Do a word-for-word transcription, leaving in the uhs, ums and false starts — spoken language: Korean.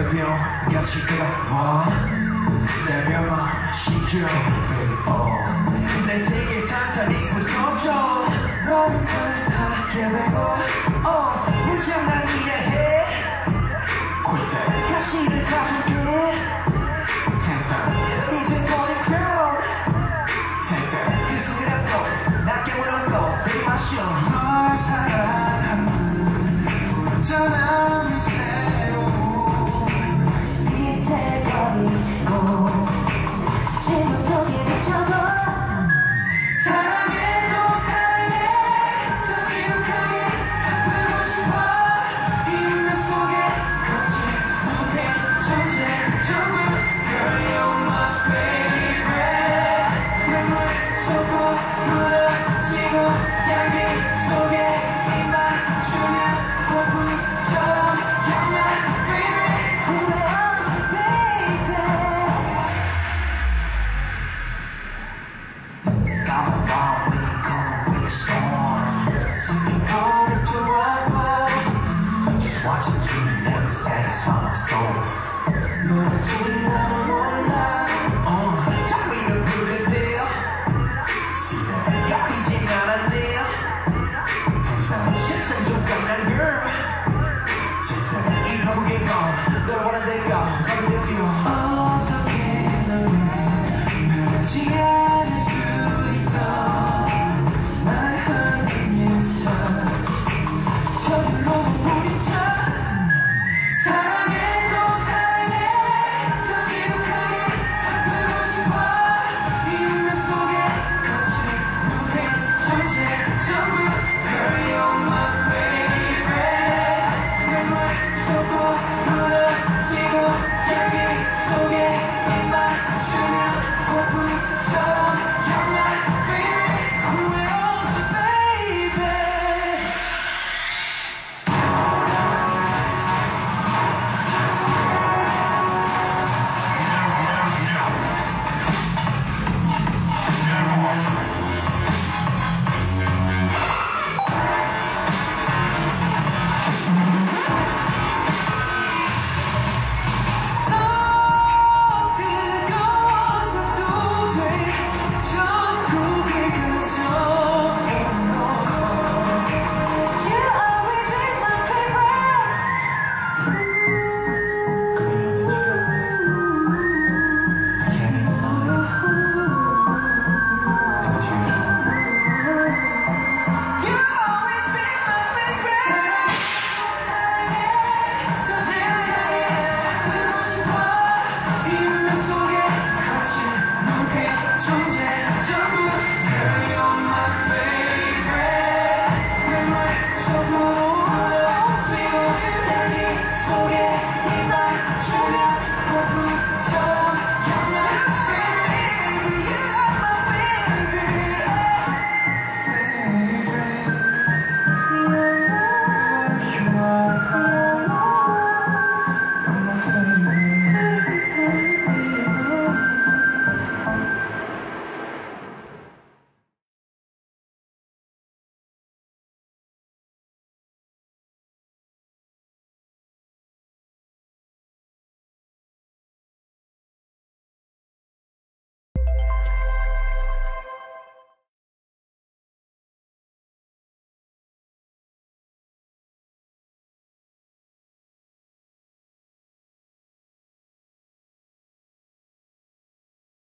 같이 들어와 내 멸망 시켜 내 세계 상상이 부서져 너를 tan하게 되고 어 불장난 이래해 가시를 가져게 Hands down 이제 머리 crown Take that 그 순간도 낮게 물었고 내리 마셔 널 사랑하는 부르잖아 밑에로 밑에 버리고 질문 속에 비춰도 사랑해 또 사랑해 더 지독하게 아프고 싶어 이 운명 속에 거친 무패 존재 전부 Girl you're my favorite 눈물 쏟고 무너지고 향기 속에 입 맞추면 폭풍처럼 You're my favorite 후회 없이 baby I'm alone when you come with a storm Something harder to wipe Just watching you never satisfy my soul 너를 지금 나를 몰라